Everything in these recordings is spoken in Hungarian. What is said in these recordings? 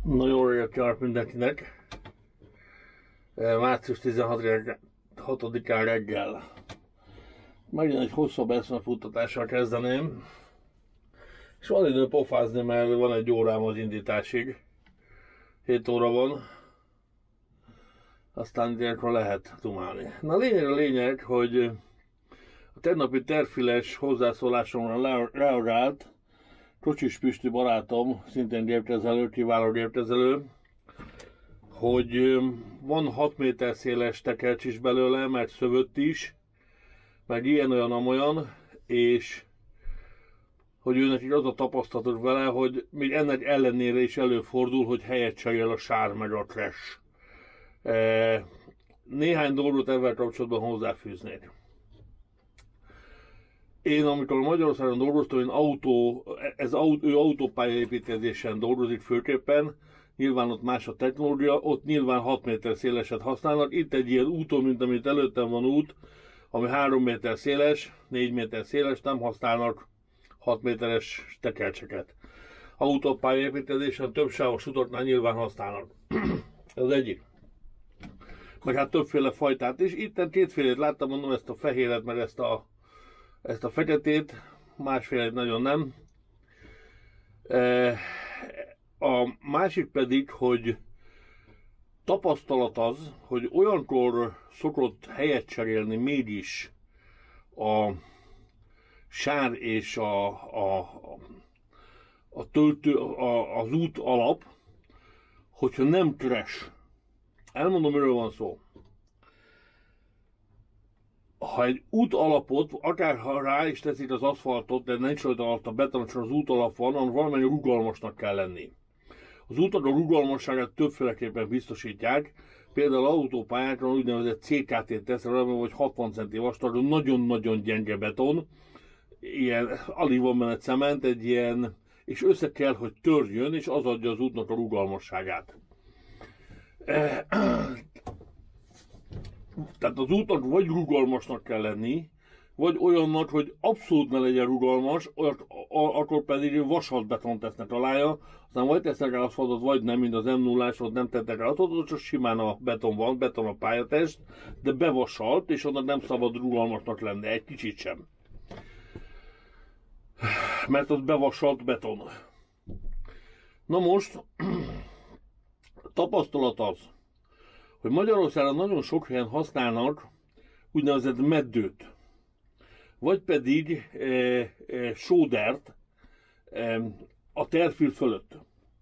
Na, jó reggelt kívánok mindenkinek! Március 16-án reggel. Megint egy hosszabb eszmefuttatással kezdeném. És van idő pofázni, mert van egy órám az indításig. 7 óra van. Aztán ilyenkor lehet dumálni. Na, lényeg, hogy a tegnapi tervfiles hozzászólásomra reagált Kocsis Pisti barátom, szintén gépkezelő, kiváló gépkezelő, hogy van 6 méter széles tekercs is belőle, meg szövött is, meg ilyen-olyan-amolyan, és hogy ő neki az a tapasztalatos vele, hogy még ennek ellenére is előfordul, hogy helyet cserél a sár meg a trash. Néhány dolgot ezzel kapcsolatban hozzáfűznék. Én amikor Magyarországon dolgoztam, ő autópályaépítkezésen dolgozik főképpen, nyilván ott más a technológia, ott nyilván 6 méter széleset használnak. Itt egy ilyen úton, mint amit előttem van út, ami 3 méter széles, 4 méter széles, nem használnak 6 méteres tekercseket. Autópályaépítkezésen több sávos utaknál nyilván használnak. Ez egyik. Meg hát többféle fajtát is. Itt kétfélét láttam, mondom, ezt a fehéret, meg ezt a feketét, másféle nagyon nem. A másik pedig, hogy tapasztalat az, hogy olyankor szokott helyet cserélni mégis a sár és a töltő, az út alap, hogyha nem trash. Elmondom, miről van szó. Ha egy út alapot, akár ha rá is teszik az aszfaltot, de nincs rajta alatt a beton, csak az út alap van, annak valamennyi rugalmasnak kell lenni. Az útnak a rugalmasságát többféleképpen biztosítják, például autópályákon úgynevezett CKT teszre, vagy 60 cm vastag, nagyon-nagyon gyenge beton, ilyen, alig van benne cement, egy ilyen, és össze kell, hogy törjön, és az adja az útnak a rugalmasságát. Tehát az útnak vagy rugalmasnak kell lenni, vagy olyannak, hogy abszolút ne legyen rugalmas, akkor pedig vasalt-betont tesznek alája, aztán vagy tesznek el aszfaltot, vagy nem, mint az M0-ás, ott nem tettek el aszfaltot, csak simán a beton van, beton a pályatest, de bevasalt, és annak nem szabad rugalmasnak lenni, egy kicsit sem. Mert az bevasalt beton. Na most, tapasztalat az, hogy Magyarországon nagyon sok helyen használnak úgynevezett meddőt, vagy pedig sódert a tervfil fölött.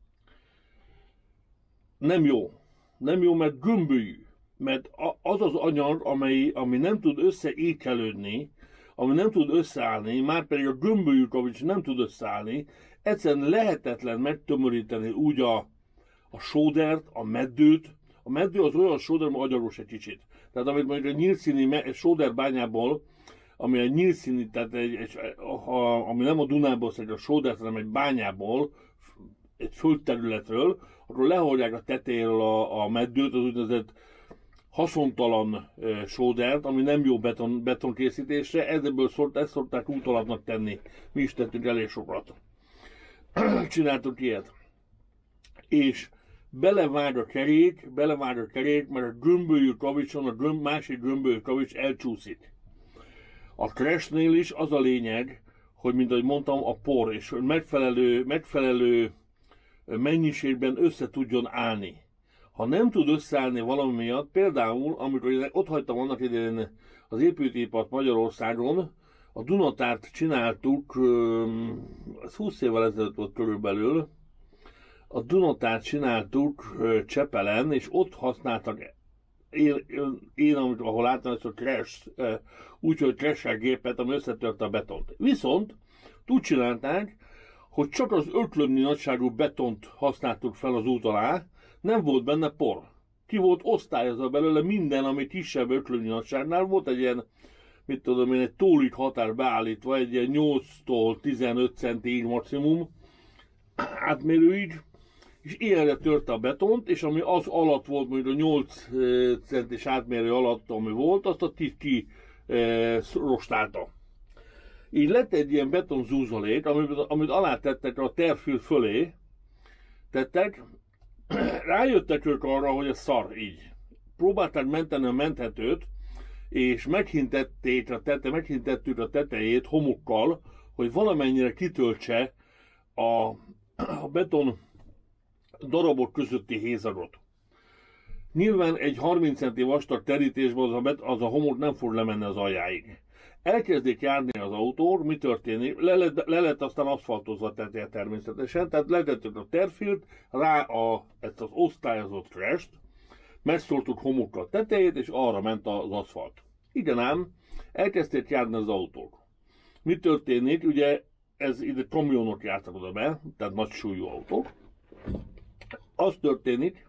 Nem jó. Nem jó, mert gömbölyű. Mert az az anyag, ami nem tud összeékelődni, ami nem tud összeállni, már pedig a gömbölyű kavics nem tud összeállni, egyszerűen lehetetlen megtömöríteni úgy a sódert, a meddőt. A meddő az olyan sóder, ami agyagos egy kicsit. Tehát amit mondjuk a nyílszíni sóderbányából, ami egy nyílszíni, tehát ami nem a Dunából szedett a sódert, hanem egy bányából, egy földterületről, akkor lehordják a tetejéről a meddőt, az úgynevezett haszontalan sódert, ami nem jó betonkészítésre, ezt szokták útalapnak tenni. Mi is tettünk elég sokat. Csináltuk ilyet. És belevág a kerék, mert a gömbölyű kavicson a másik gömbölyű kavics elcsúszik. A trashnél is az a lényeg, hogy mint ahogy mondtam, a por, és megfelelő mennyiségben össze tudjon állni. Ha nem tud összeállni valami miatt, például, amikor én ott hagytam annak idején az építőipart Magyarországon, a Dunatárt csináltuk, ez 20 évvel ezelőtt volt körülbelül, a Dunatárt csináltuk Csepelen, és ott használtak, én ahol láttam ezt a crash, úgyhogy crash gépet, ami összetörte a betont. Viszont úgy csinálták, hogy csak az öklömnyi nagyságú betont használtuk fel az út alá, nem volt benne por. Ki volt osztályozva belőle minden, ami kisebb öklömnyi nagyságnál volt egy ilyen, mit tudom én, egy tólik határ beállítva, egy ilyen 8-tól 15 centi maximum átmérőig, és ilyenre törte a betont, és ami az alatt volt, mondjuk a 8 centis átmérő alatt, ami volt, azt a 10 ki rostálta. Így lett egy ilyen betonzúzalék, amit alátettek a tervfil fölé, tettek, Rájöttek ők arra, hogy ez szar így. Próbálták menteni a menthetőt, és meghintettük a tetejét homokkal, hogy valamennyire kitöltse a beton darabok közötti hézagot. Nyilván egy 30 centi vastag terítésben az a homok nem fog lemenni az aljáig. Elkezdik járni az autók, mi történik? Le lett aztán aszfaltozva a teteje természetesen, tehát letettük a terfilt, rá ezt az osztályozott crest, megszórtuk homokkal a tetejét, és arra ment az aszfalt. Igen ám, elkezdték járni az autók. Mi történik? Ugye ide kamionok jártak oda be, tehát nagy súlyú autók. Az történik,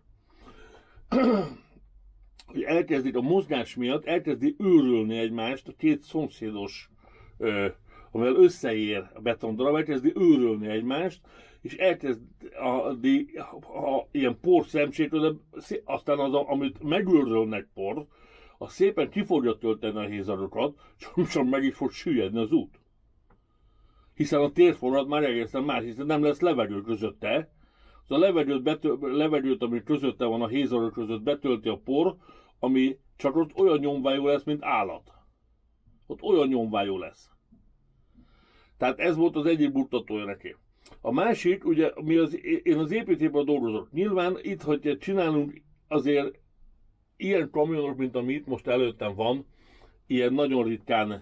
hogy elkezdik a mozgás miatt, elkezdi őrölni egymást a két szomszédos, amivel összeér a betondarab, elkezdi őrölni egymást, és elkezd ilyen porszemcsétől, aztán amit megőrölnek por, az szépen ki fogja tölteni a hézarokat, csak meg is fog süllyedni az út. Hiszen a térforrat már egészen más, hiszen nem lesz levegő közötte. Az a levegőt, ami közötte van a hézarok között, betölti a por, ami csak ott olyan nyomvájú lesz, mint állat. Ott olyan nyomvájú lesz. Tehát ez volt az egyik buktatója neki. A másik, ugye, én az építésben dolgozok. Nyilván itt, hogy csinálunk azért ilyen kamionok, mint ami itt most előttem van, ilyen nagyon ritkán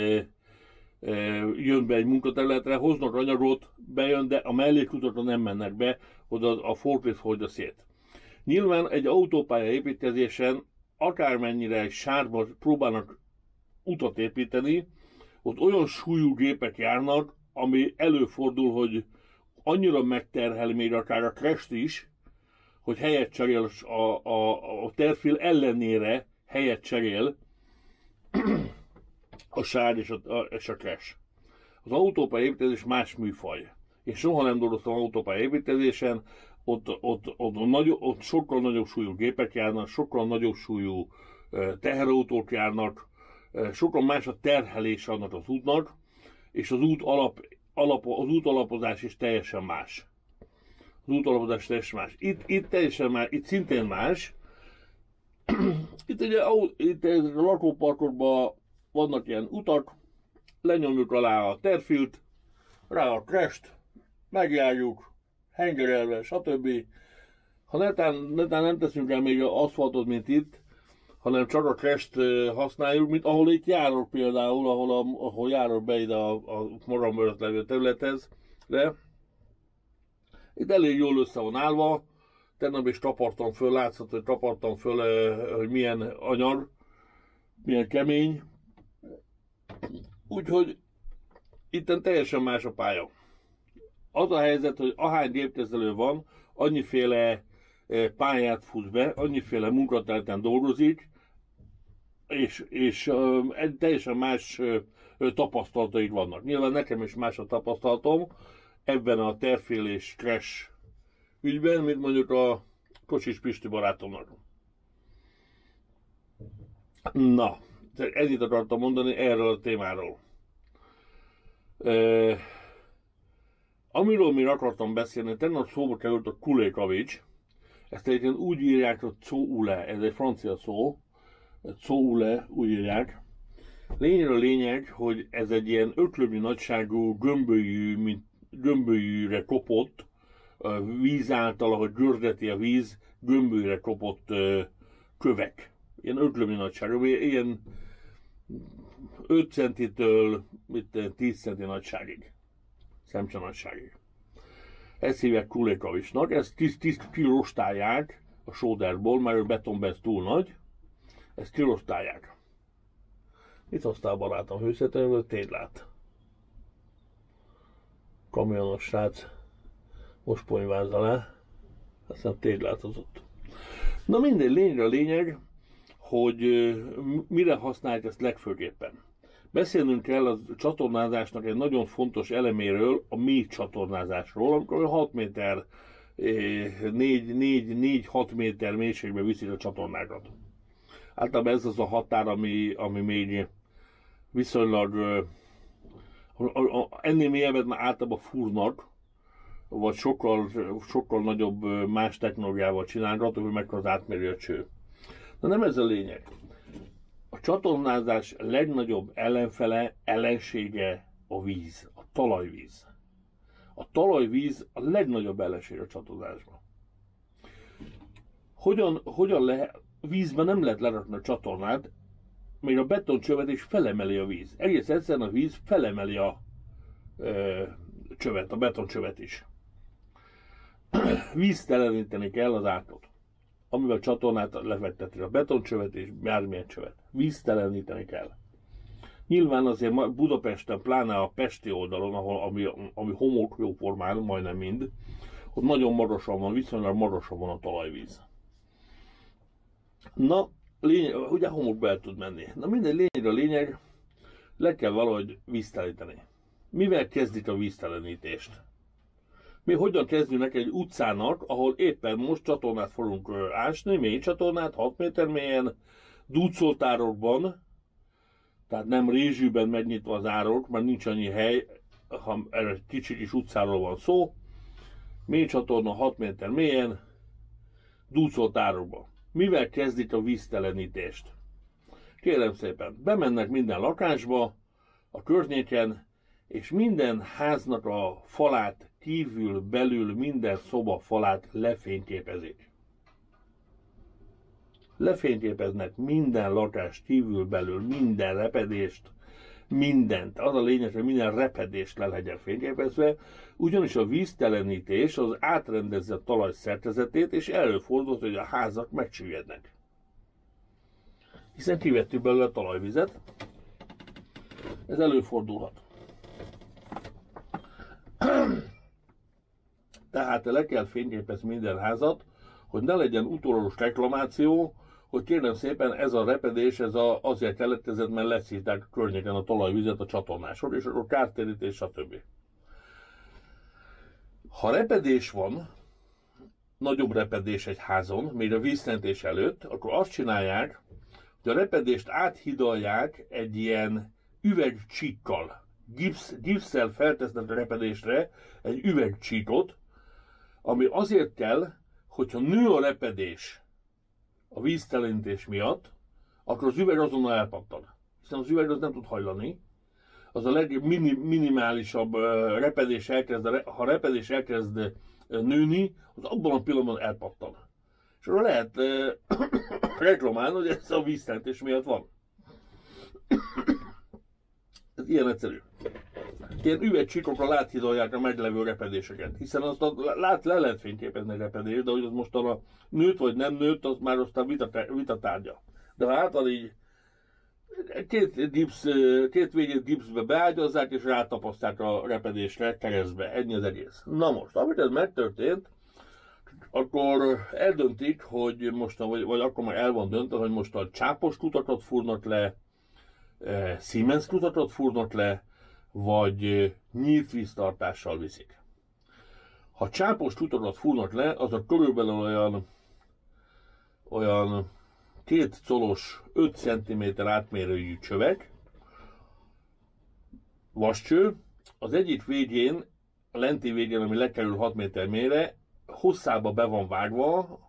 jön be egy munkaterületre, hoznak anyagot, bejön, de a mellékutakra nem mennek be, oda a forklift hordja szét. Nyilván egy autópálya építkezésen akármennyire egy sárba próbálnak utat építeni, ott olyan súlyú gépek járnak, ami előfordul, hogy annyira megterhel még akár a crest is, hogy helyet cserél a terfil ellenére helyet cserél a sár és a crash. Az autópálya építkezés más műfaj. Én soha nem dolgoztam autópálya építkezésen, ott sokkal nagyobb súlyú gépek járnak, sokkal nagyobb súlyú teherautók járnak, sokkal más a terhelés annak az útnak, és az út alapozás is teljesen más. Az út alapozás teljesen más. Itt teljesen más, itt szintén más. Itt a lakóparkokban vannak ilyen utak, lenyomjuk alá a terfilt, rá a crest, megjárjuk, hengerelve, stb. Ha netán nem teszünk el még aszfaltot, mint itt, hanem csak a crest használjuk, mint ahol itt járok például, ahol járok be ide a magamörött levő területhez, de itt elég jól össze van állva. Tegnap is tapartam föl, látszott, hogy tapartam föl, hogy milyen anyag, milyen kemény. Úgyhogy itten teljesen más a pálya. Az a helyzet, hogy ahány gépkezelő van, annyiféle pályát fut be, annyiféle munkaterületen dolgozik, és teljesen más tapasztalataik vannak. Nyilván nekem is más a tapasztalatom ebben a terfél és crash ügyben, mint mondjuk a Kocsis Pisti barátomnak. Na, ennyit akartam mondani erről a témáról. Amiről még akartam beszélni, tegnap szóba került a Kulékavics. Ezt egyébként úgy írják, hogy Coule, ez egy francia szó. Coule, úgy írják. Lényeg, hogy ez egy ilyen öklömi nagyságú gömbölyűre kopott, víz által, ahogy gördeti a víz, gömbölyűre kopott kövek. Ilyen öklömi nagyságú, ilyen 5 centitől 10 centi nagyságig. Szemcse nagyságig. Ezt hívják Kulékavicsnak, ezt 10 kirostálják a sóderból, mert a betonban ez túl nagy. Ezt kirostálják. Mit hoztál, barátom? Hőszetelő téglát. Kamionos srác. Most ponyvázza le. Aztán téglát hozott. Na mindegy, lényeg, hogy mire használják ezt legfőképpen. Beszélnünk kell a csatornázásnak egy nagyon fontos eleméről, a mély csatornázásról, amikor 6 méter, 4-6 méter mélységbe viszik a csatornákat. Általában ez az a határ, ami még viszonylag ennél mélyebbet már általában fúrnak, vagy sokkal nagyobb más technológiával csinálnak, attól, hogy meg az átmérő a cső. De nem ez a lényeg. A csatornázás legnagyobb ellenfele, ellensége a víz, a talajvíz. A talajvíz a legnagyobb ellenség a csatornázásban. Hogyan lehet, vízben nem lehet lerakni a csatornát, még a betoncsövet is felemeli a víz. Egész egyszerűen a víz felemeli a csövet, a betoncsövet is. Vízteleníteni kell az átlót, amivel csatornát lefektetik, a betoncsövet és bármilyen csövet. Vízteleníteni kell. Nyilván azért Budapesten, pláne a pesti oldalon, ami homok jóformán, majdnem mind, ott nagyon magasan van, viszonylag magasan van a talajvíz. Na, ugye homokba el tud menni. Na mindegy, lényeg, le kell valahogy vízteleníteni. Mivel kezdik a víztelenítést? Mi hogyan kezdünk egy utcának, ahol éppen most csatornát fogunk ásni, mély csatornát, 6 méter mélyen, dúcoltárokban, tehát nem rézsűben megnyitva az árok, mert nincs annyi hely, ha egy kicsi kis utcáról van szó, mély csatorna 6 méter mélyen, dúcoltárokban. Mivel kezdik a víztelenítést? Kérem szépen, bemennek minden lakásba, a környéken, és minden háznak a falát kívül, belül, minden szoba falát lefényképezik. Lefényképeznek minden lakás kívül, belül, minden repedést, mindent. Az a lényeg, hogy minden repedést le legyen fényképezve, ugyanis a víztelenítés az átrendezze a talaj szerkezetét, és előfordul, hogy a házak megcsüllyednek. Hiszen kivettük belőle a talajvizet, ez előfordulhat. Tehát le kell fényképezni minden házat, hogy ne legyen utólagos reklamáció, hogy kérem szépen ez a repedés, azért keletkezett, mert leszívták a környéken a talajvizet a csatornásról, és akkor kártérítés, stb. Ha repedés van, nagyobb repedés egy házon, még a víztelentés előtt, akkor azt csinálják, hogy a repedést áthidalják egy ilyen üvegcsíkkal. Gipsszel feltesznek a repedésre egy üvegcsíkot, ami azért kell, hogyha nő a repedés a víztelenítés miatt, akkor az üveg azonnal elpattan. Hiszen az üveg az nem tud hajlani. Az a legminimálisabb repedés ha repedés elkezd nőni, az abban a pillanatban elpattan. És arra lehet reklamálni, hogy ez a víztelenítés miatt van. Ez ilyen egyszerű. Ilyen üvegcsíkokra láthidalják a meglevő repedéseket, hiszen azt le lehet fényképezni egy repedést, de hogy az mostanra nőtt vagy nem nőtt, az már aztán vitatárgya. De ha által így két végét gipszbe beágyazzák, és rátapaszták a repedésre keresztbe. Ennyi az egész. Na most, amit ez megtörtént, akkor eldöntik, hogy most, vagy akkor már el van döntve, hogy most a csápos kutakat fúrnak le, Siemens kutakat fúrnak le, vagy nyílt víztartással viszik. Ha csápos kutakat fúrnak le, azok körülbelül olyan 2 colos, 5 cm átmérőjű csövek, vascső, az egyik végén, a lenti végén, ami lekerül 6 méter mélyre, hosszába be van vágva,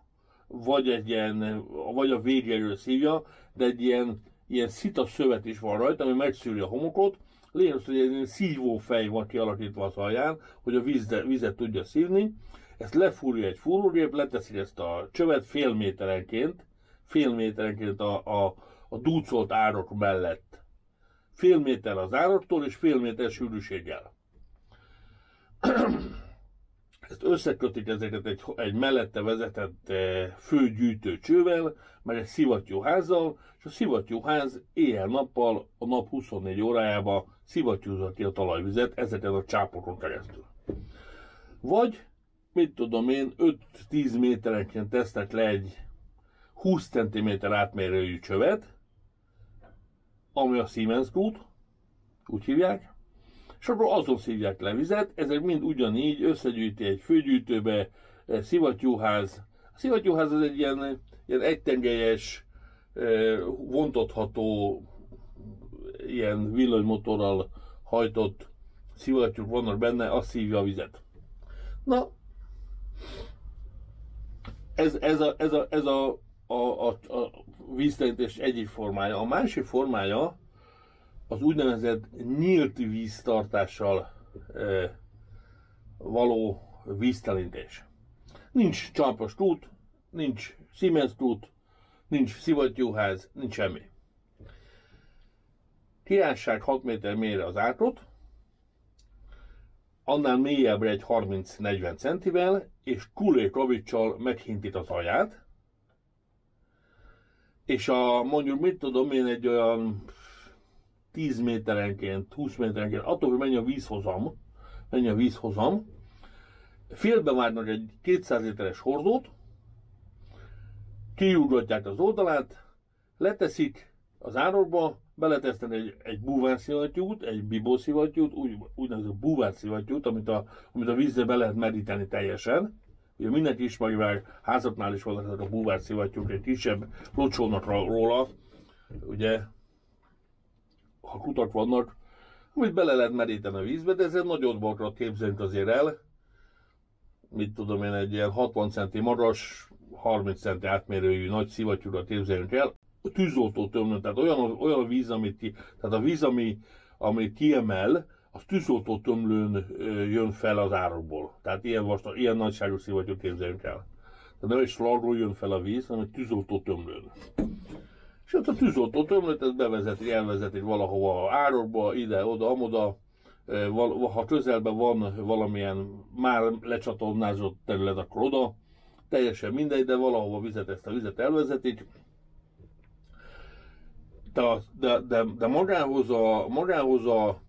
vagy a végéről szívja, de egy ilyen szita szövet is van rajta, ami megszűri a homokot. Lényeg, hogy egy szívófej van kialakítva az alján, hogy a vizet tudja szívni. Ezt lefúrja egy fúrógép, leteszi ezt a csövet fél méterenként a dúcolt árok mellett. Fél méter az áraktól és fél méter sűrűséggel. Ezt összekötik ezeket egy mellette vezetett főgyűjtő csővel, meg egy szivattyúházzal, és a szivattyúház éjjel-nappal a nap 24 órájában szivattyúzza ki a talajvizet ezeken a csápokon keresztül. Vagy, mit tudom én, 5-10 méterenként tesznek le egy 20 cm átmérőjű csövet, ami a Siemens kút, úgy hívják, és akkor azon szívják le vizet, ezek mind ugyanígy összegyűjti egy főgyűjtőbe, egy szivattyúház. A szivattyúház az egy ilyen egytengelyes, vontatható, ilyen villanymotorral hajtott szivattyúk vannak benne, az szívja a vizet. Na, ez a víztelenítés egyik formája. A másik formája az úgynevezett nyílt víztartással való víztelenítés. Nincs csalpas út, nincs Siemens út, nincs szivattyúház, nincs semmi. Királyság 6 méter mélyre az átrot, annál mélyebbre egy 30-40 centivel, és kulé-kavicsal meghintít az alját, és mondjuk mit tudom én, egy olyan 10 méterenként, 20 méterenként, attól, hogy mennyi a vízhozam, félbevágnak egy 200 literes hordót, kiugatják az oldalát, leteszik az árokba, beleteszteni egy búvárszivattyút, egy bibószivattyút, úgynevezett búvárszivattyút, amit a vízbe be lehet meríteni teljesen. Ugye mindenki ismeri, mert házaknál is vannak ezek a búvárszivattyúk, egy kisebb locsolnak róla, ugye, ha kutak vannak, amit bele lehet meríteni a vízbe, de ez egy nagyobb bokrat képzeljünk azért el, mit tudom én, egy ilyen 60 centi magas, 30 centi átmérőjű nagy szivattyúra képzeljünk el, tűzoltó tömlőn, tehát olyan a víz, tehát a víz, ami kiemel, az tűzoltó tömlőn jön fel az árokból. Tehát ilyen nagyságú szivattyút képzeljünk el. Tehát nem egy slagról jön fel a víz, hanem egy tűzoltó tömlőn. És ott a tűzoltó tömlőt ezt bevezeti, elvezeti valahova árokba, ide, oda, amoda. Ha közelben van valamilyen már lecsatornázott terület, akkor oda. Teljesen mindegy, de valahova ezt a vizet elvezetik. De magához a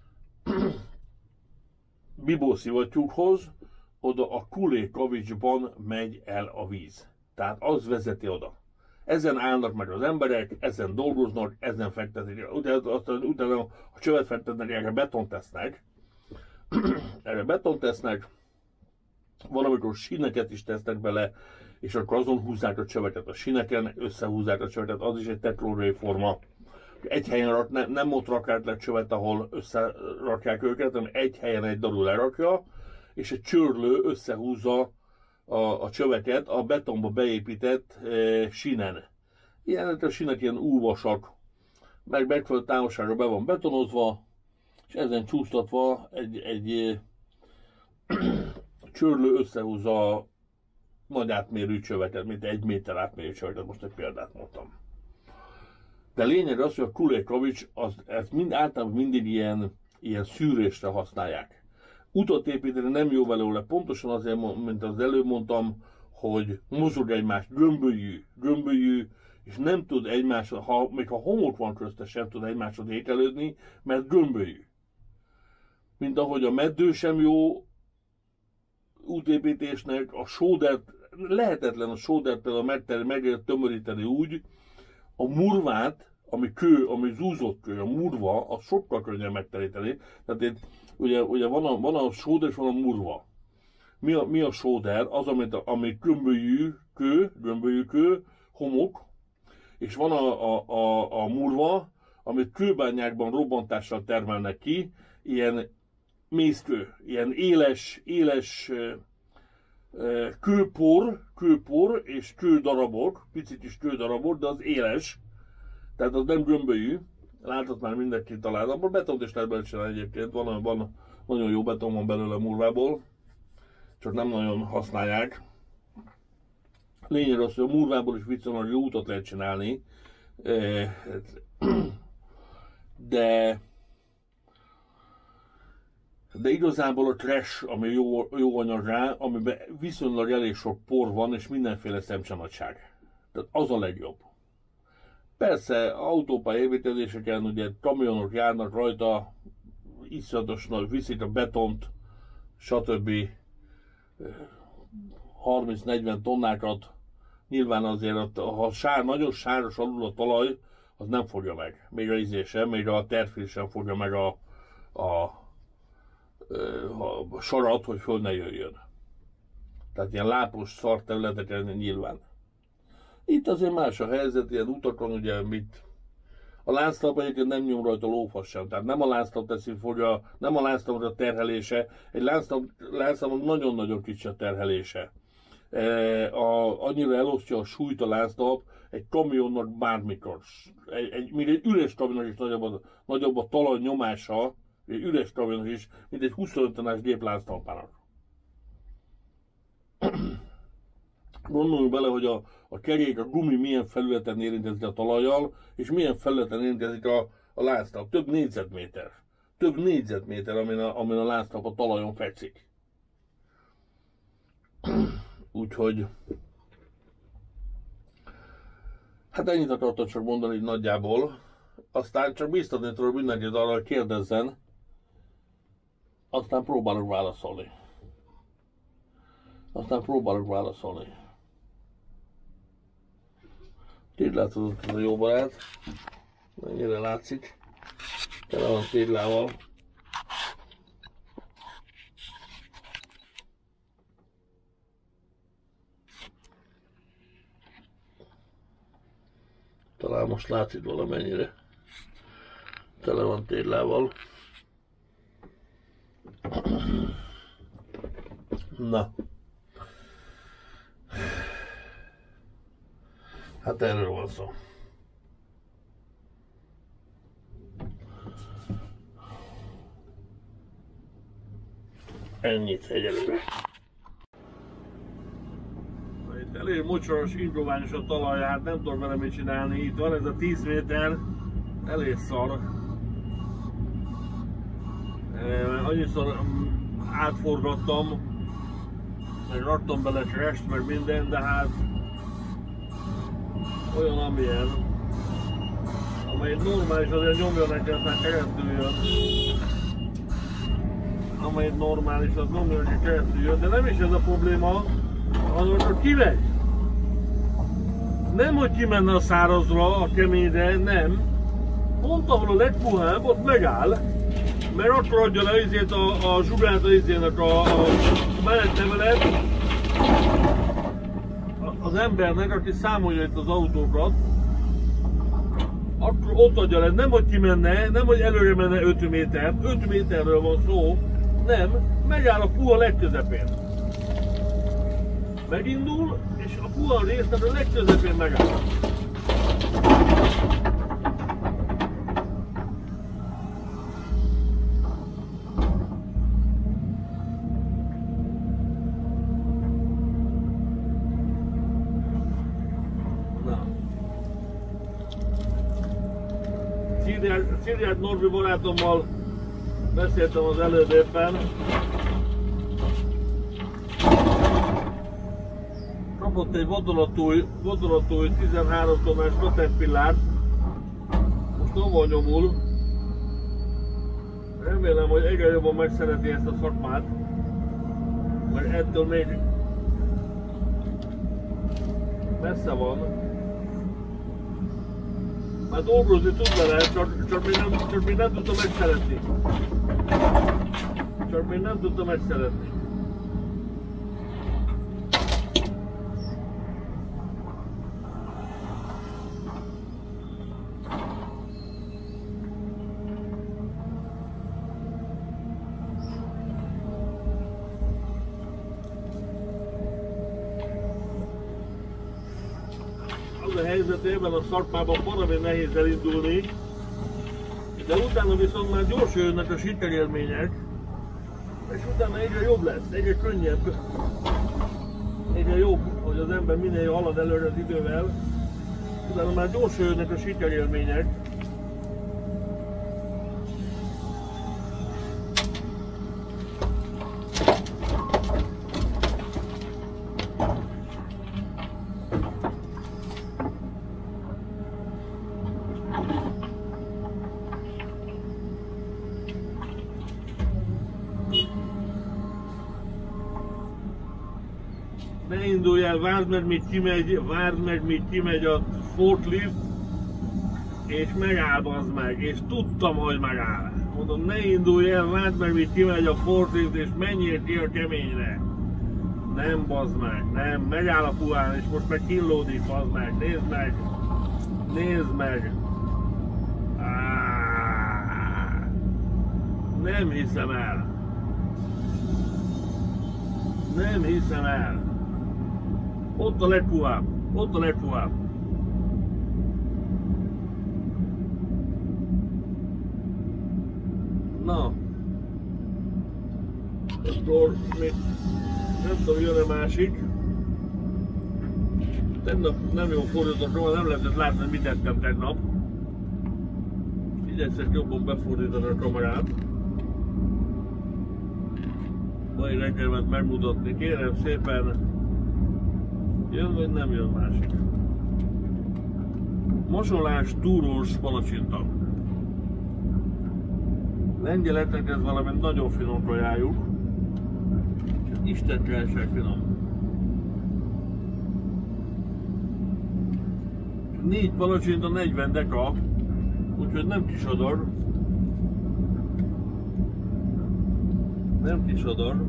bibószivattyúkhoz oda a kulé-kavicsban megy el a víz. Tehát az vezeti oda. Ezen állnak meg az emberek, ezen dolgoznak, ezen fektetik. Utána a csövet fektetnek, erre betont tesznek. Valamikor síneket is tesznek bele, és akkor azon húzzák a csöveket a síneken, összehúzzák a csöveket, az is egy teklóriai forma. Egy helyen nem ott rakják le csövet, ahol összerakják őket, hanem egy helyen egy darul lerakja, és egy csörlő összehúzza a csöveket a betonba beépített sínen. A sínek ilyen úvasak, meg megfelelő távolságra be van betonozva, és ezen csúsztatva egy csörlő összehúzza a nagy átmérő csöveket, mint 1 méter átmérő csöveket, most egy példát mondtam. De lényeg az, hogy a kulé-kavics, ezt általában mindig ilyen szűrésre használják. Utat építeni nem jó belőle, pontosan azért, mint az előbb mondtam, hogy mozog egymást, gömbölyű, és nem tud egymásra, még ha homok van közte, sem tud egymáshoz ékelődni, mert gömbölyű. Mint ahogy a meddő sem jó útépítésnek, a sódert, lehetetlen a sódert például meg tömöríteni úgy, a murvát, ami zúzott kő, a murva, az sokkal könnyebb megteríteni. Tehát itt ugye van a sóder és van a murva. Mi a sóder? Az, ami gömbölyű kő, homok, és van a murva, amit kőbányákban robbantással termelnek ki, ilyen mészkő, ilyen éles kőpor és kődarabok, picit is kődarabok, de az éles, tehát az nem gömbölyű. Látod már mindenki talán, abból betont is lehet belőle csinálni egyébként, van nagyon jó beton van belőle murvából, csak nem nagyon használják. Lényeg az, hogy a murvából is viszonylag jó utat lehet csinálni, de igazából a trash, ami jó anyag rá, amiben viszonylag elég sok por van, és mindenféle szemcsanadság. Tehát az a legjobb. Persze, autópálya építkezéseken ugye kamionok járnak rajta, iszonyatosan viszik a betont, stb. 30-40 tonnákat. Nyilván azért, ha nagyon sáros alul a talaj, az nem fogja meg. Még a izé sem, még a terfél sem fogja meg a sarat, hogy föl ne jöjjön. Tehát ilyen lápos szar területeken nyilván. Itt azért más a helyzet, ilyen utakon ugye A lánctalp egyébként nem nyom rajta lófasz sem, tehát nem a lánctalp teszi fogja, nem a lánctalp a terhelése, egy lánctalp nagyon-nagyon kicsi a terhelése. Annyira elosztja a súlyt a lánctalp, egy kamionnak bármikor. Még egy üres kamionnak is nagyobb a talaj nyomása, egy üres kamionnak is, mint egy 25 tonás gép lánctalpának. Gondoljunk bele, hogy a kerék, a gumi milyen felületen érintkezik a talajjal, és milyen felületen érintkezik a lánctalp. Több négyzetméter. Több négyzetméter, amin a lánctalp a talajon fekszik. Úgyhogy... Hát ennyit akartam csak mondani így nagyjából. Aztán csak biztatni tudok mindenkit arra, hogy kérdezzen. Aztán próbálok válaszolni. Így látod, ez a jó barát. Mennyire látszik. Tele van téglával. Talán most látszik valamennyire. Tele van téglával. Na. Hát erről van szó. Ennyit egyelőre. Itt elég mocsaros, indulványos a talaj, hát nem tudok vele mit csinálni. Itt van ez a 10 méter, elég szar. Annyiszor átforgattam, meg raktam bele crest, meg minden, de hát olyan amilyen, amely normális, azért nyomja nekem, aztán keresztül jön. Amely normális, az nyomja nekem keresztül jön, de nem is ez a probléma, hanem hogy kimegy. Nem, hogy kimenne a szárazra, a keményre, nem. Pont ahol a legpuhább, ott megáll, mert akkor adja le a zsugát a menetnevelet az embernek, aki számolja itt az autókat, akkor ott adja le, nem hogy kimenne, nem hogy előre menne 5 métert, 5 méterről van szó, nem, megáll a puha legközepén. Megindul, és a puha részlet a legközepén megáll. Szirját Norbi barátommal beszéltem az előbb éppen. Kapott egy vodolatúj 13 tonnás Caterpillárt. Most avval nyomul. Remélem, hogy egyre jobban megszereti ezt a szakmát. Mert ettől még messze van. Hát dolgozni tud vele, csak még nem tudtam megszeretni. Az a helyzet, ebben a szakmában baromi nehéz elindulni, de utána viszont már gyorsan jönnek a sikerélmények, és utána egyre jobb lesz, egyre könnyebb, egyre jobb, hogy az ember minél halad előre az idővel, utána már gyorsan jönnek a sikerélmények. Ne indulj el, várd meg, míg kimegy a forklift, és megáll, bazd meg, és tudtam, hogy megáll. Mondom, ne indulj el, várd meg, míg kimegy a forklift, és menjél ki a keményre. Nem, bazd meg, nem, megáll a puhán, és most meg kínlódik, bazd meg, nézd meg. Nem hiszem el. Nem hiszem el. Ott a legpuhább. Ott a legpuhább. Na. Akkor még nem tudom, jön-e másik. Tegnap nem jól fordítottam, nem lehetett látni, hogy mit tettem tegnap. Igyekszek jobban befordítani a kamerát. Mai reggelemet megmutatni. Kérem szépen, jön vagy nem jön másik. Mosolás túrós palacsinta. Lengyeletek ez valami nagyon finom kajájuk. Isten királyság finom. 4 palacsinta 40 deka, úgyhogy nem kisodor. Nem kisodor.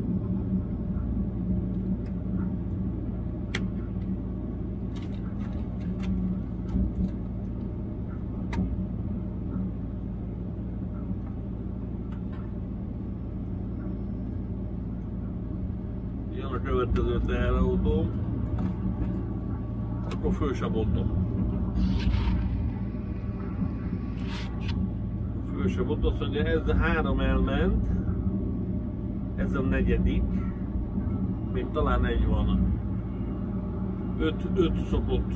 Jön a következő teherautóm. Akkor föl sem bontom. Föl sem bontom, azt mondja, ez a 3 elment. Ez a 4. Még talán 1 van. 5 szokott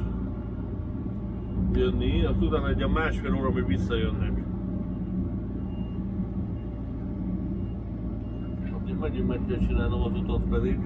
jönni, azt utána egy a másfél óra, amíg visszajönnek. Hát megint meg kell csinálnom az utat pedig.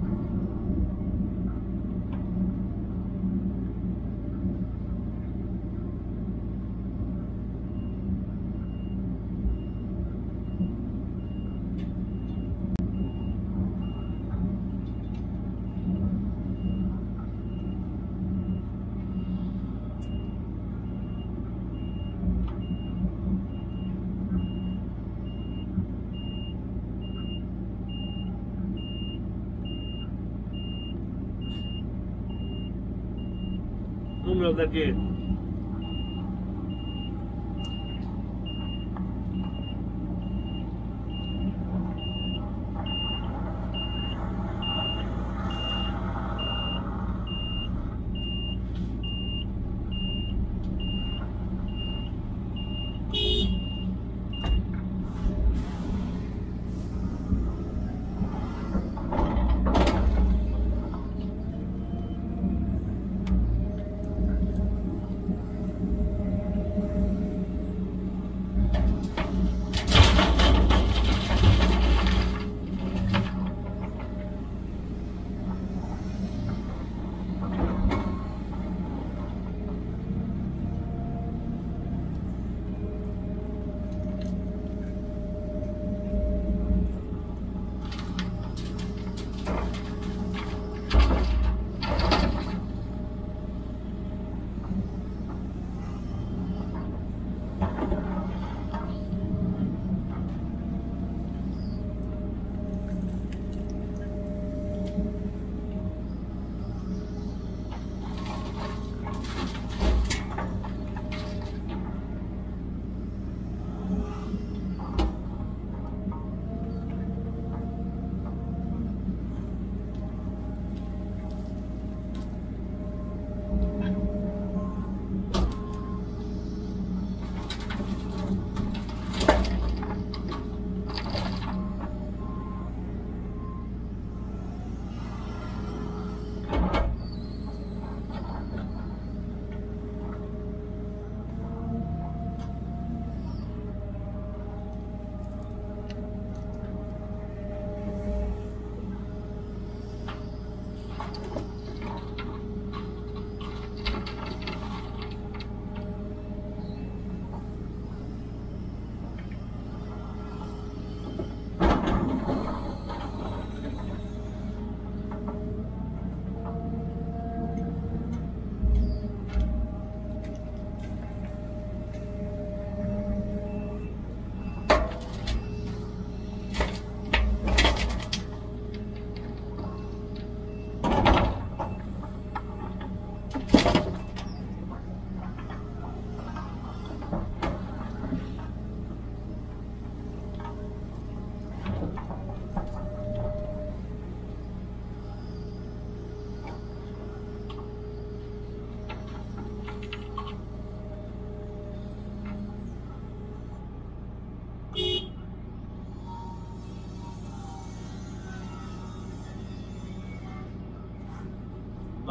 Nyomjad neki!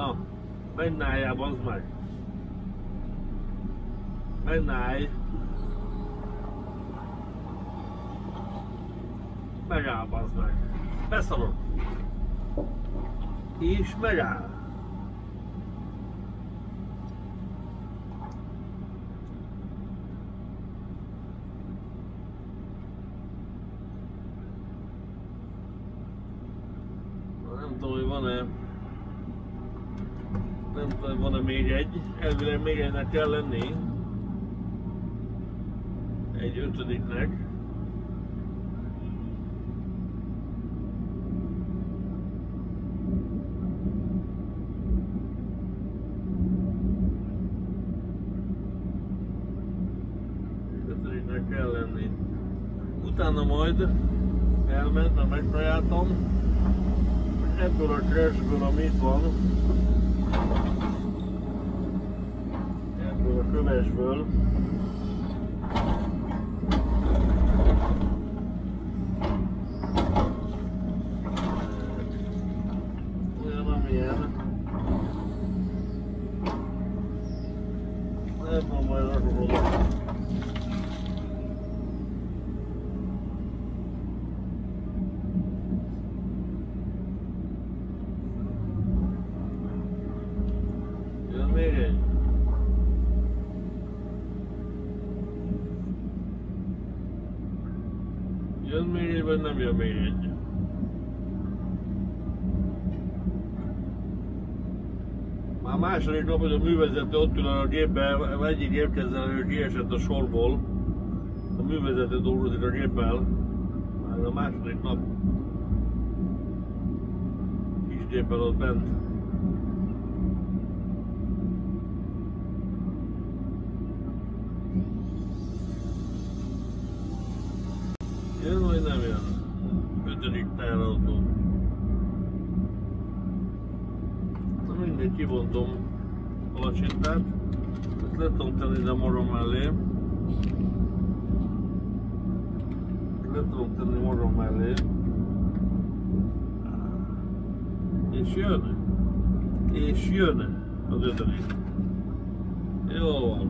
Na, menj nájjál, bazd meg! Menj náj! Megáll, bazd meg! Beszarod! És megáll! Nem tudom, hogy van-e... Nem tudom, hogy van-e még egy. Elvileg még egynek kell lenni. Egy ötödiknek. Ötödiknek kell lenni. Utána majd elment, mert megtaláltam. Ebből a crashből, ami itt van, ebből a kövesből, olyan, amilyen, ebből majd rakodom. Még egy. Jön még egy, vagy nem jön még egy? Már második nap, hogy a művezető ott ül a géppel, egyik gépkezelő kiesett a sorból. A művezető dolgozik a géppel. Már a második nap kis géppel ott bent. Jön vagy nem jön? Ötödik teherautó. Na mindegy, kivontom a lacsintát. Ezt le tudom tenni ide morom mellé. Le tudom tenni morom mellé. És jön. És jön az ötödik. Jó van.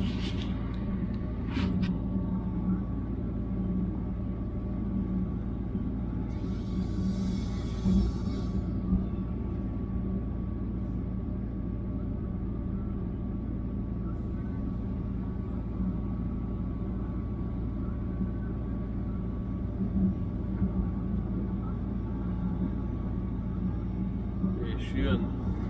És jön.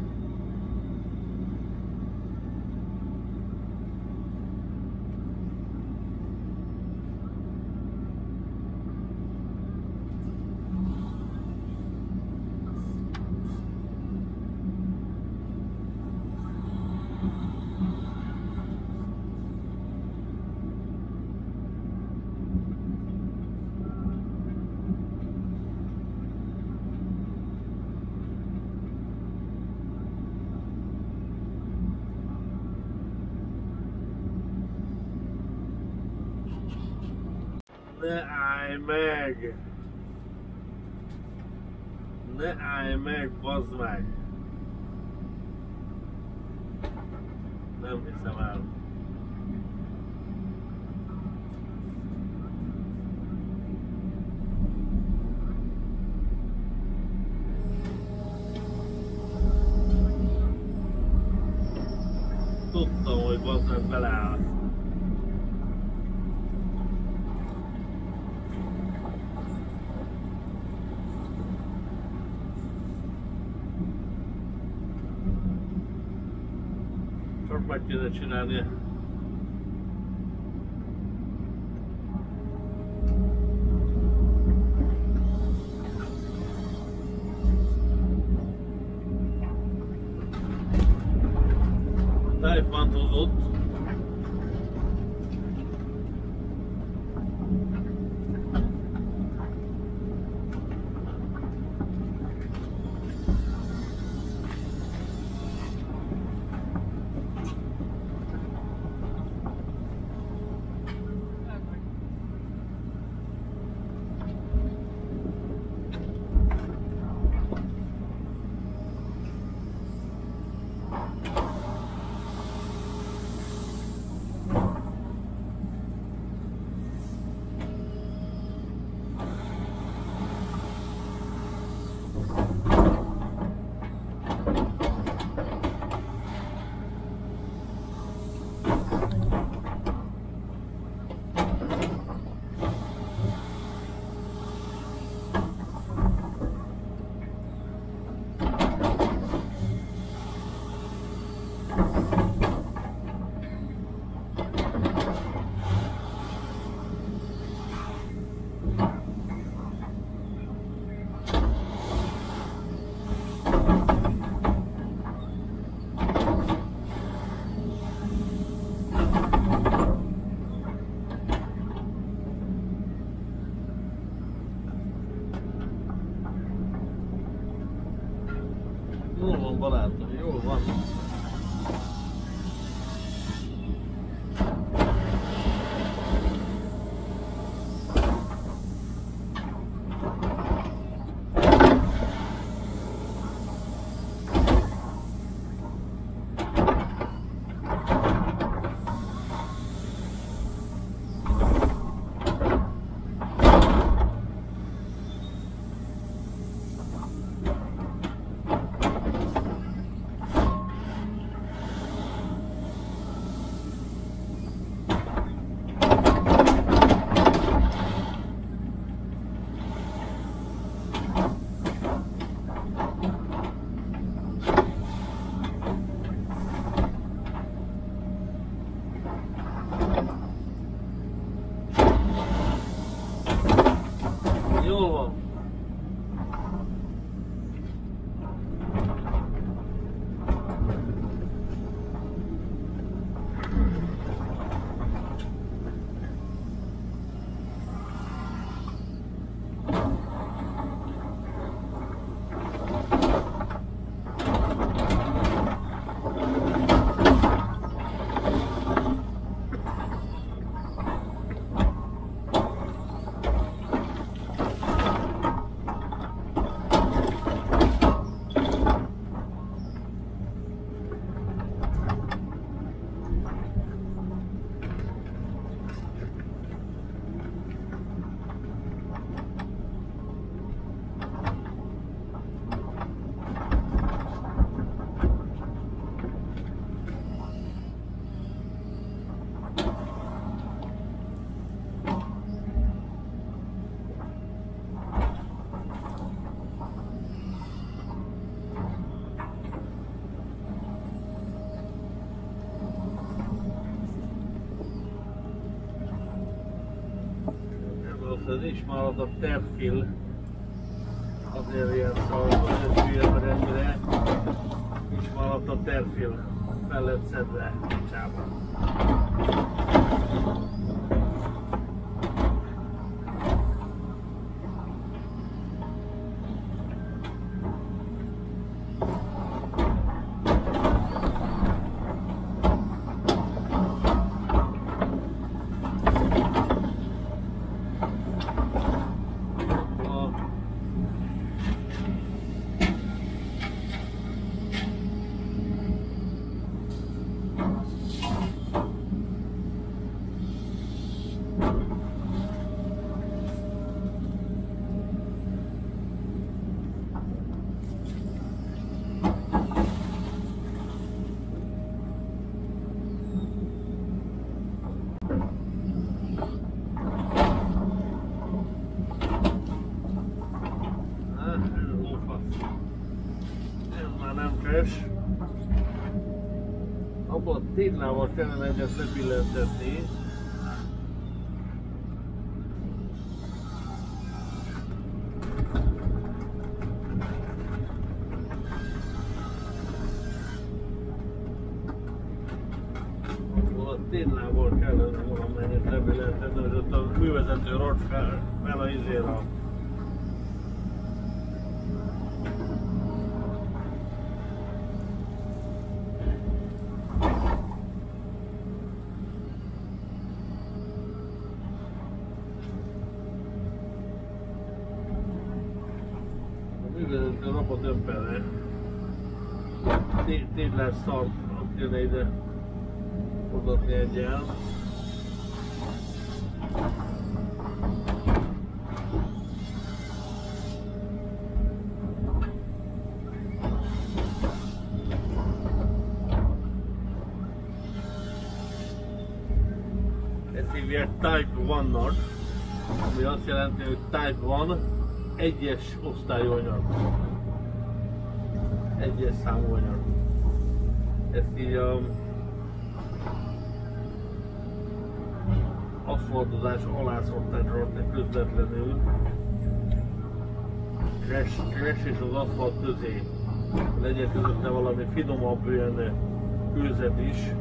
Ne állj meg! Ne állj meg, bazd meg! Nem hiszem el. Tudtam, hogy bazd meg beleáll. Csak meg kéne csinálni. Tájfántozott. Jól van, barátom, jól van. Jól van. Az ismaratott terfil azért ilyen szarva, hogy hülye, mert ennyire ismaratott terfil fel lett szedve csában. Abban a téglával kellene egyet lebillentetni. Abban a téglával kellene valamennyit lebillentetni, hogy ott a művezető rocs fel a izéra. A napot öppelne. Téglás szart kéne ide hodatni egyel. Ezt hívják Type 1-nak, ami azt jelenti, hogy Type 1 egyes osztályú anyag. Egyes számú anyag. ezt így a aszfaltozás alá szokták rakni közvetlenül, crash és az aszfalt közé. Legyen közötte valami finomabb ilyen kőzet is.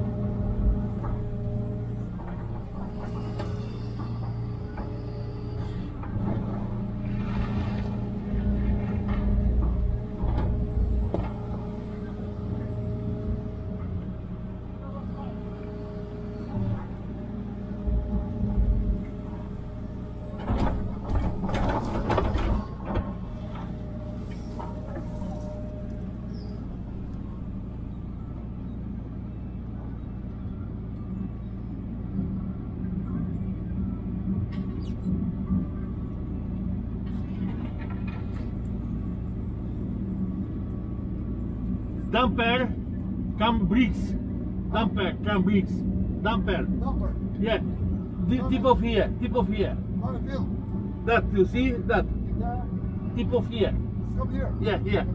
Dumper, come bricks. Dumper, come bricks. Dumper. Dumper. Yeah. Tip of here. Tip of here. On the field. That you see that? Yeah. Tip of here. It's come here. Yeah, yeah.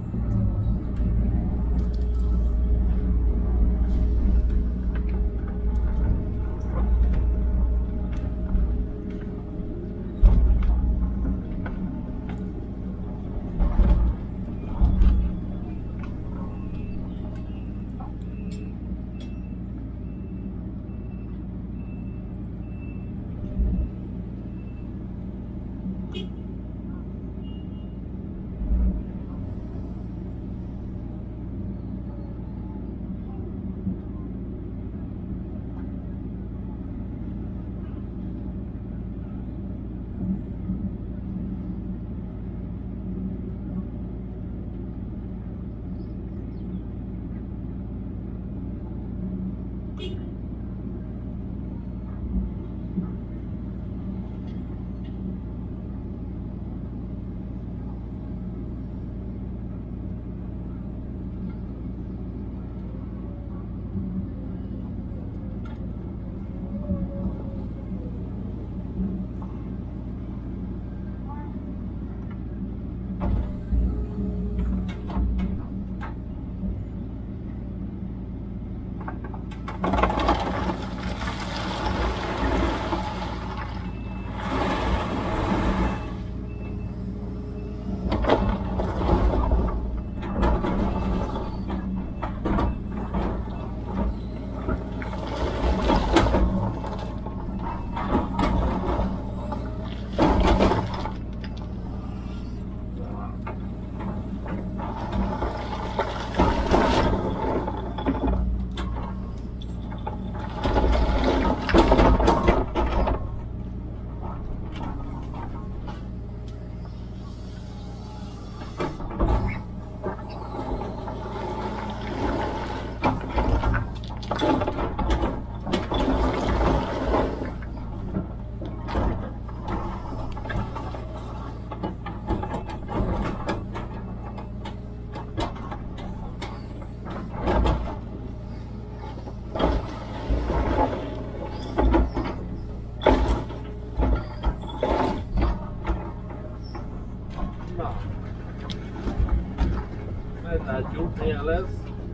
Meglátjuk, milyen lesz.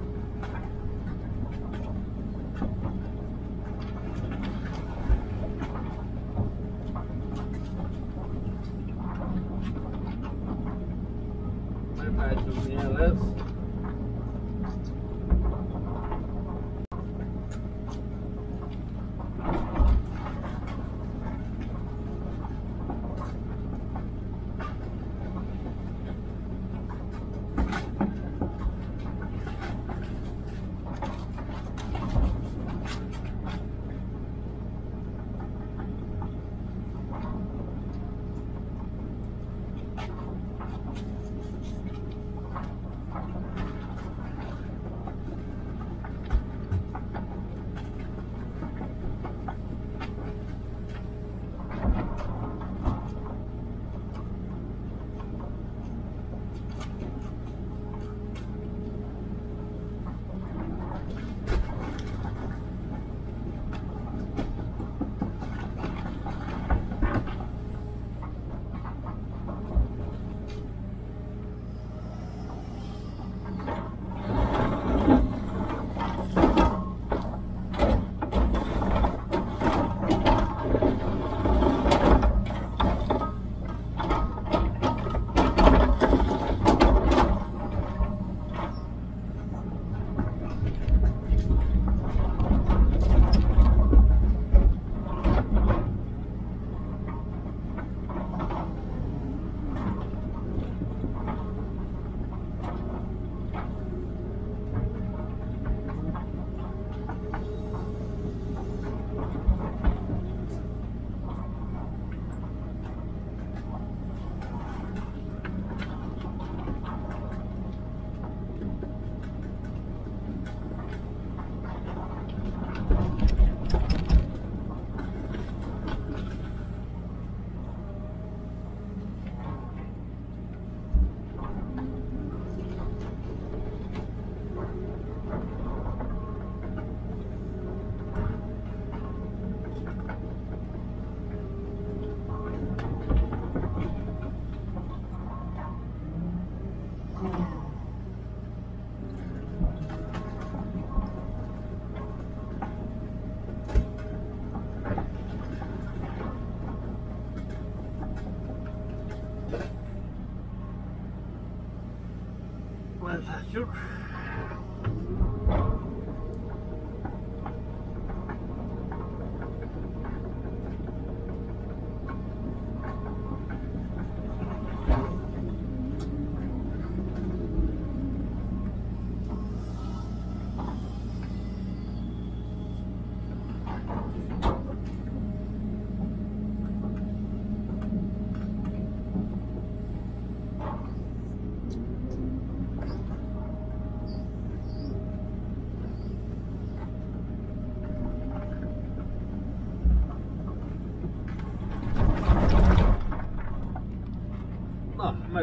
Meglátjuk, milyen lesz.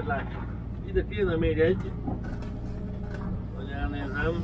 majd látjuk. Ide kéne még egy, hogy elnézem.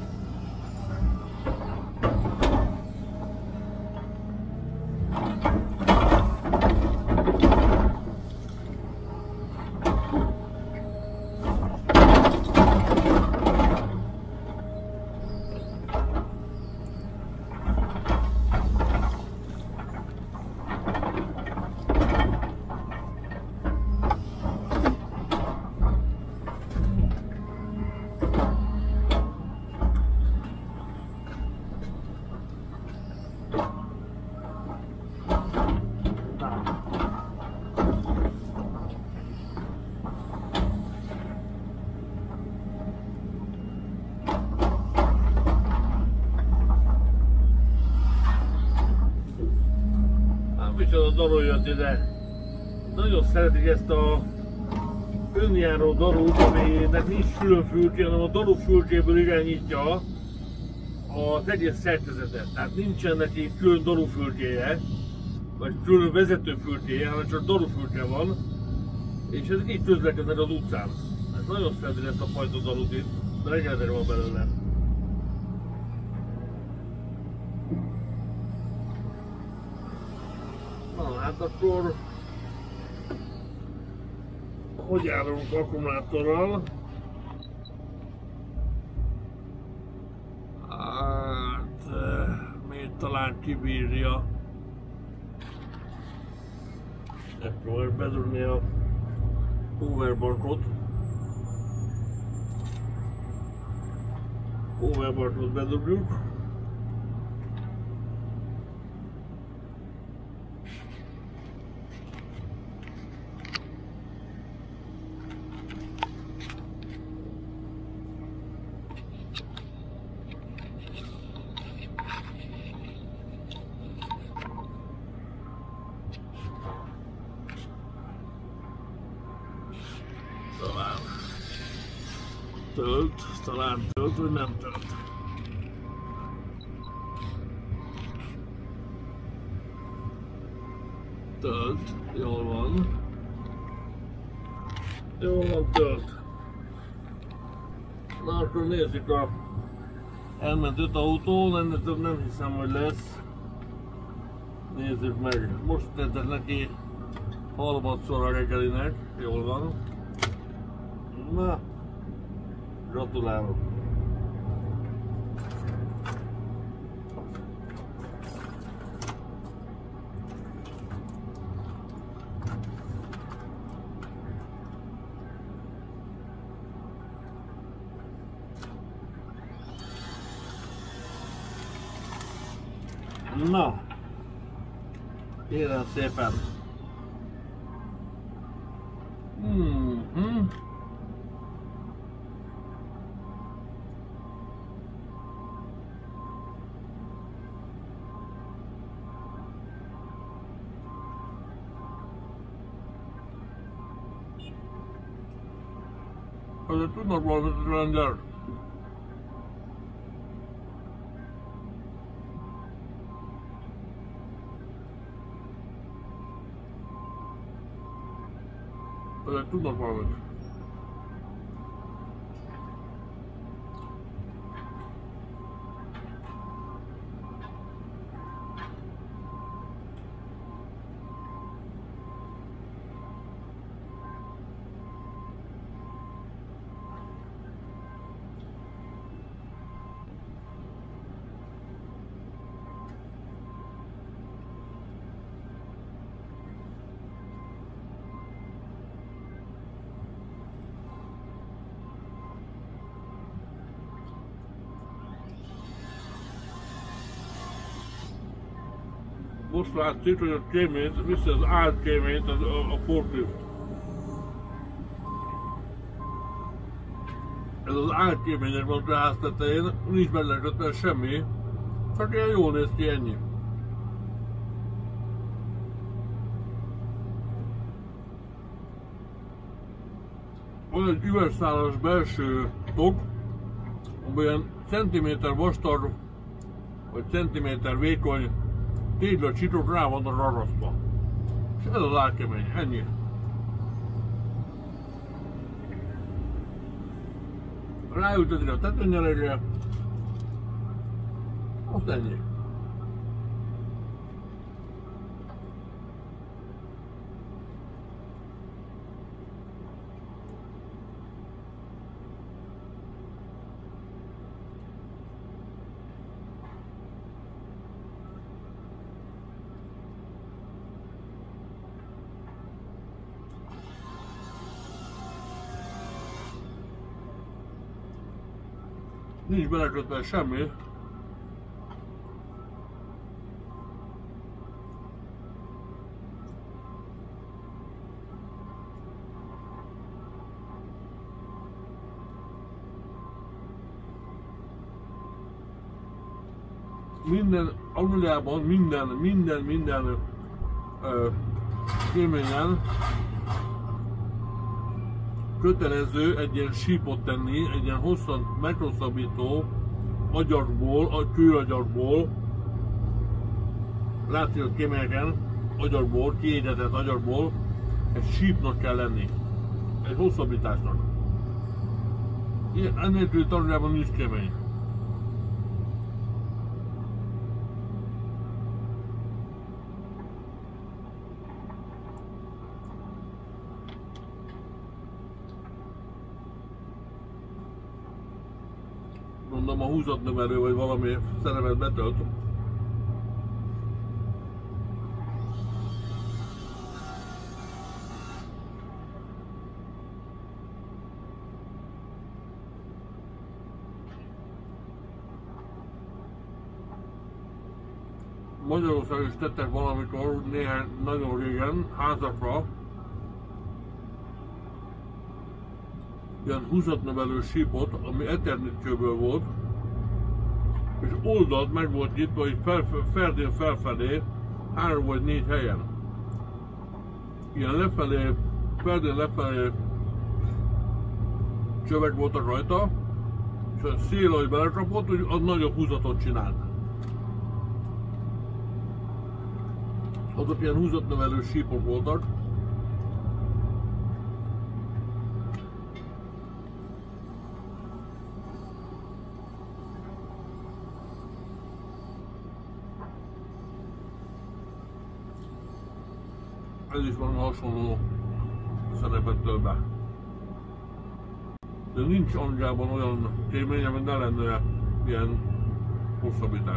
Micsoda darul jött ide. Nagyon szeretik ezt a önjáró darut, aminek nincs külön fülké, hanem a daru fülkéből irányítja az egész szerkezetet. Tehát nincsen neki külön daru fülkéje, vagy külön vezető fülkéje, hanem csak daru fülke van, és ezek így közlekednek az utcán. Hát nagyon szeretik ezt a fajta darut itt, de rengeteg van belőle. Na hát akkor hogy járunk akkumulátorral? Hát még talán kibírja. Megpróbáljuk bedugni a powerbankot. Powerbankot bedugjuk. Talán tölt, vagy nem tölt. Tölt, jól van. Jól van, tölt. Na akkor nézzük a... Elment 5 autó, ennél több nem hiszem, hogy lesz. Nézzük meg. Most tettek neki harmadszor a reggelinek, jól van. Na. Gratulálok! Na! Kérem szépen! Azért tudnak valamit rendelni. Azért tudnak valamit. Most látszik, hogy a kéményt, vissza az átkéményt a forklift. Ez az átkémények van a ház tetején, nincs benne kötve semmi, csak ilyen jól néz ki, ennyi. Van egy üvegszálas belső tok, amilyen centiméter vastag, vagy centiméter vékony tégla csitok rá vannak ragasztva. És ez az átkemény, ennyi. ráültetik a tetőnyelegre, azt ennyi. Nincs belekötve semmi. Minden, Angliában minden kéményen kötelező egy ilyen sípot tenni, egy ilyen meghosszabbító agyagból, kőagyagból, látszik a kéményeken, agyagból, kiégetett agyagból, egy sípnak kell lenni, egy hosszabbításnak. Ennélkül Angliában nincs kémény. Mondom, a húzatnövelő vagy valami szerepet betölt. Magyarországon is tettek valamikor néhány nagyon régen házakra ilyen húzatnövelő sípot, ami eternitköből volt, és oldalt meg volt nyitva, hogy ferdén felfelé 3 vagy 4 helyen. Ilyen lefelé, ferdén lefelé csövek voltak rajta, és a szél, ahogy belecsapott, hogy az nagyobb húzatot csinált. Azok ilyen húzatnövelő sípok voltak. Ez is valami hasonló szerepet tölt be. De nincs Angliában olyan kémény, ami ne lenne ilyen hosszabbítás.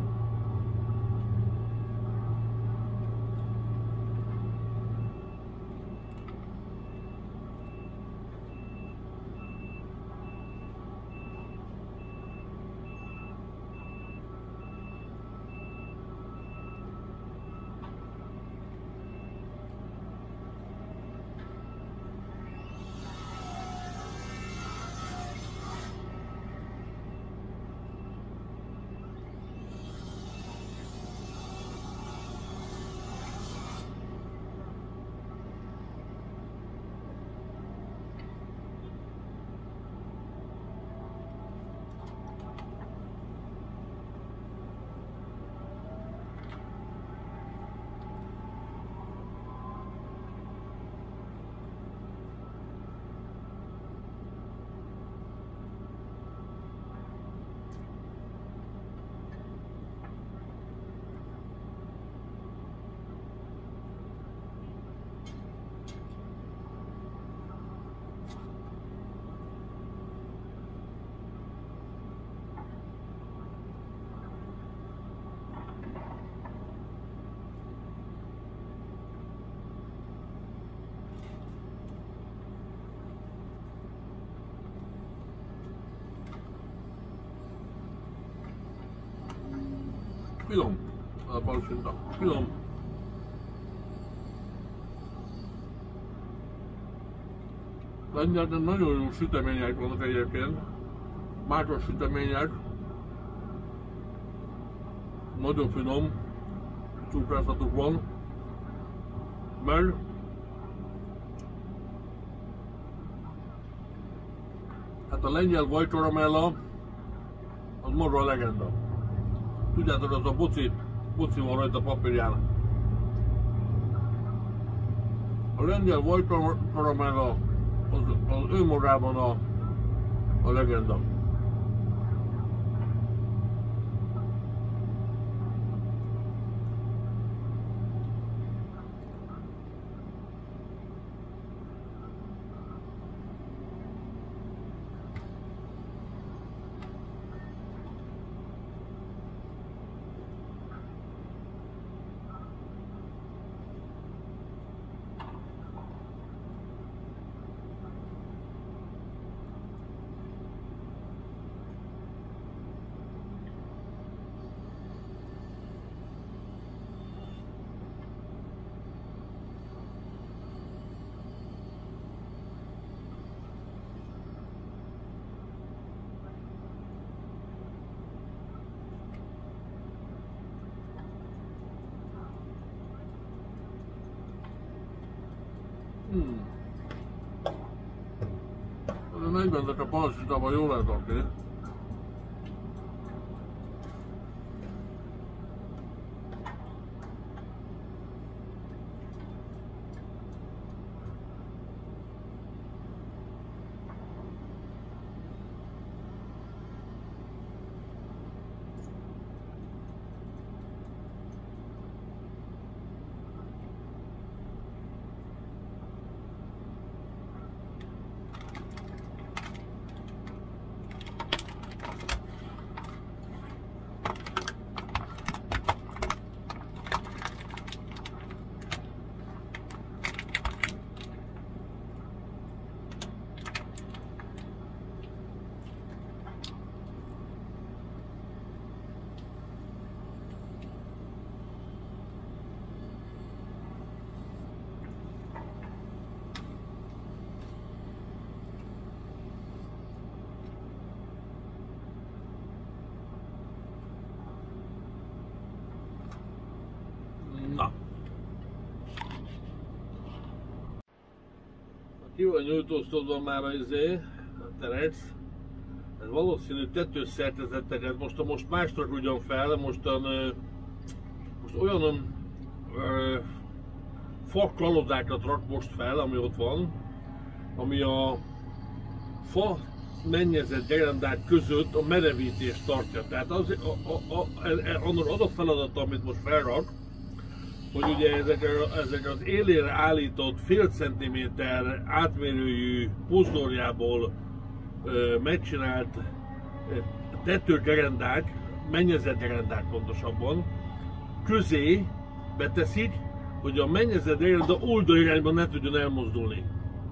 Finom a palacsinta, finom. Lengyelben nagyon jó sütemények vannak egyébként, másos sütemények, nagyon finom cukrászatuk van, meg hát a lengyel vajkaramella az maga a legenda. Tudjátok, az a boci van rajta papírján. A lengyel vajkaramella az önmagában A legenda. Megmondok a palacsinában, jól lehet rakni. Na. Ki van nyújtóztatva már a terec. Ez valószínű tetős szerkezeteket, most más ugyan fel, most olyan fa kalodákat rak most fel, ami ott van, ami a fa mennyezett gerendák között a merevítést tartja. Tehát az a feladat, amit most felrak, hogy ugye ezek az élére állított fél centiméter átmérőjű pózdorjából megcsinált tetőgerendák, mennyezett gerendák pontosabban, közé beteszik, hogy a mennyezett gerenda oldalirányban ne tudjon elmozdulni.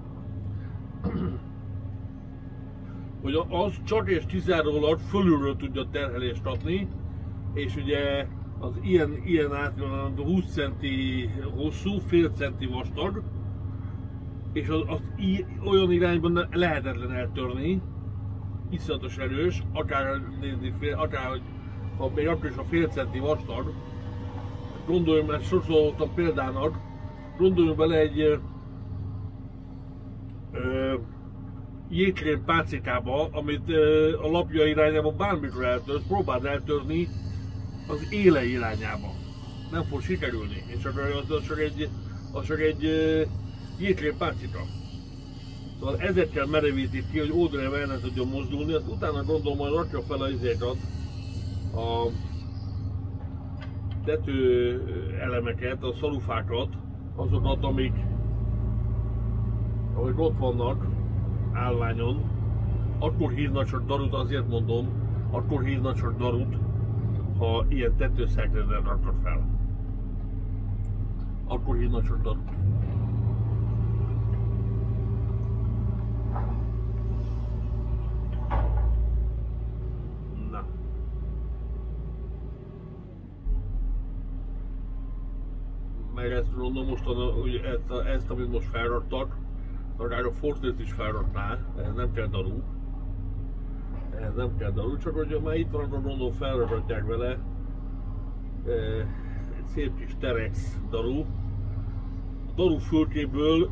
Hogy az csak és kizárólag fölülről tudja terhelést adni, és ugye az ilyen átmérően 20 centi hosszú, fél centi vastag, és az olyan irányban lehetetlen eltörni, iszonyatos erős, akár ha még akkor is a fél centi vastag. Gondoljunk, mert sokszor hoztam példának, gondoljunk bele egy jégkrém pácikába, amit a lapja irányába bármikor eltörsz, próbáld eltörni az éle irányába. Nem fog sikerülni, és az csak egy jégkrém pácika. Szóval ezekkel merevítik ki, hogy oldalra el ne tudjon mozdulni, azt utána gondolom, hogy rakja fel a izékat, a tető elemeket, a szalufákat, azokat, amik ott vannak állványon, akkor hívnak csak darut, azért mondom, akkor hívnak csak darut, ha ilyen tetőszerkezetet rakod fel. Akkor hívnak csak darut. Na. Meg ezt mondom, most ezt amit most felraktak, akár a Fortress is felrakná, ehhez nem kell daru. Ehhez nem kell daru, csak hogy már itt van, akkor gondolom felrakatják vele egy szép kis Terex daru. A daru fülkéből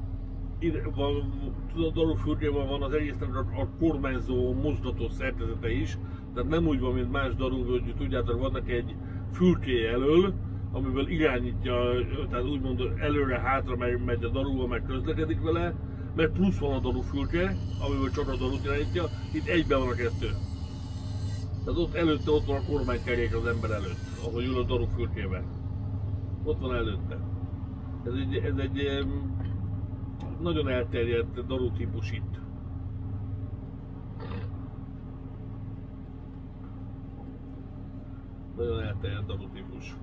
a daru fülkében van az egésznek a kormányzó, mozgató szerkezete is, tehát nem úgy van, mint más daru, hogy tudjátok, vannak egy fülké elől, amiből irányítja, tehát úgymond előre-hátra megy a daruval, meg közlekedik vele, mert plusz van a darufülke, amiből csak a darut irányítja, itt egyben van a kettő. Tehát ott előtte ott van a kormánykerék az ember előtt, ahogy ül a darufülkében. Ott van előtte. Ez egy nagyon elterjedt darutípus itt. Nagyon elterjedt darutípus.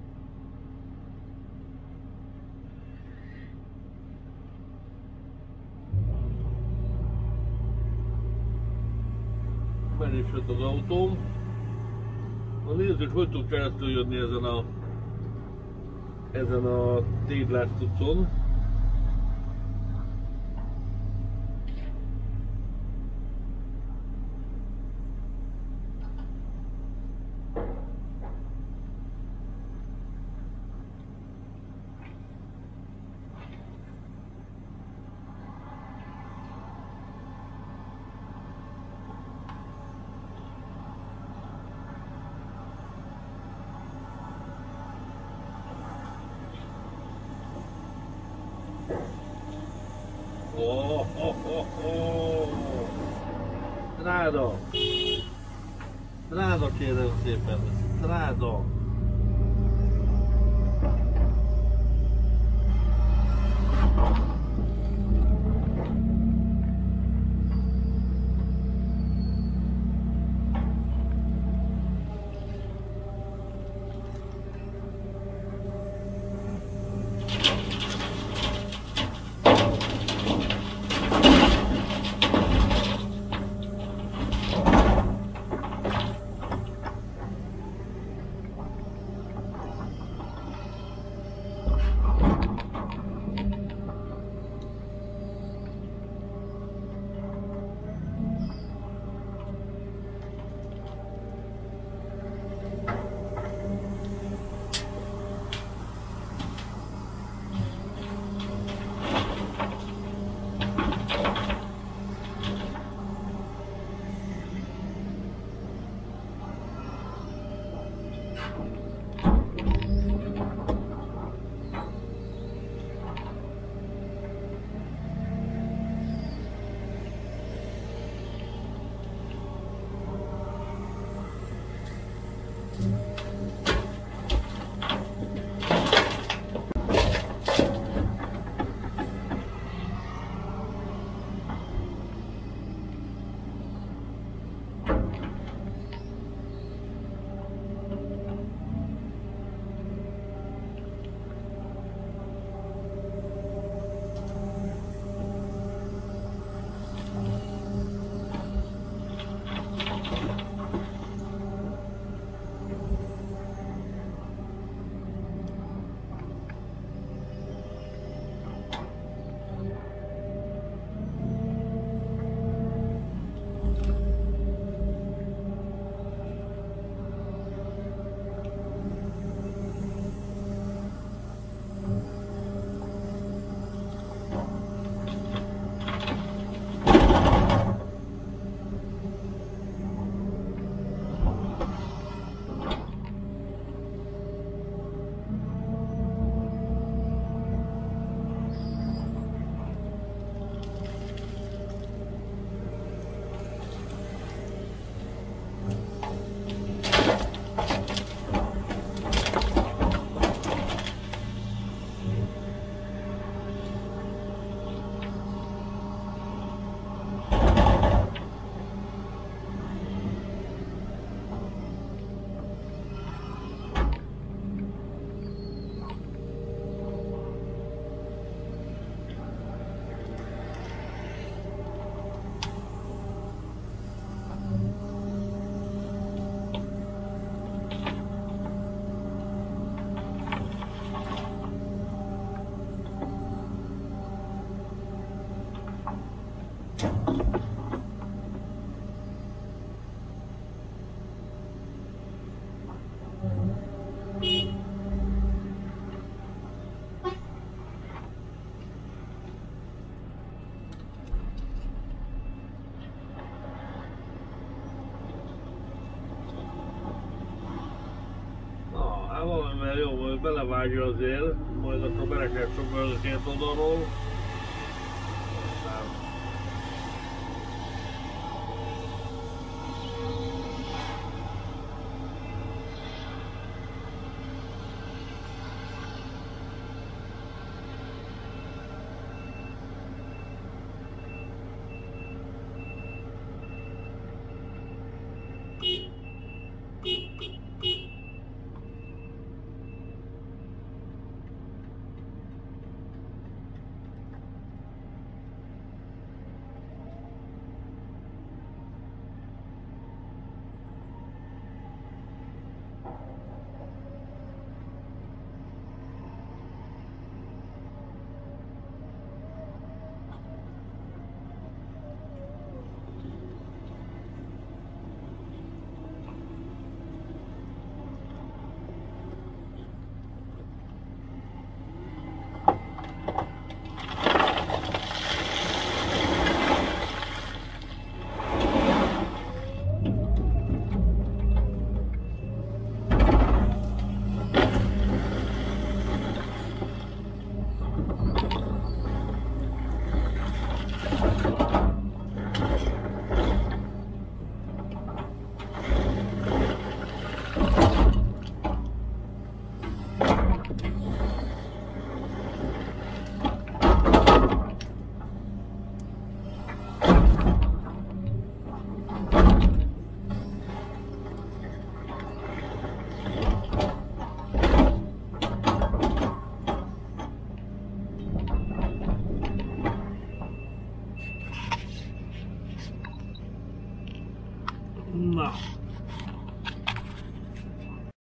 Menj is jött az autóm. Na nézzük, hogy tud keresztül jönni ezen a téglás cuccon. Stráda! Stráda, kérem szépen! Stráda! Valamivel jó, hogy belevágja azért, majd akkor berekedsz a két oldalról.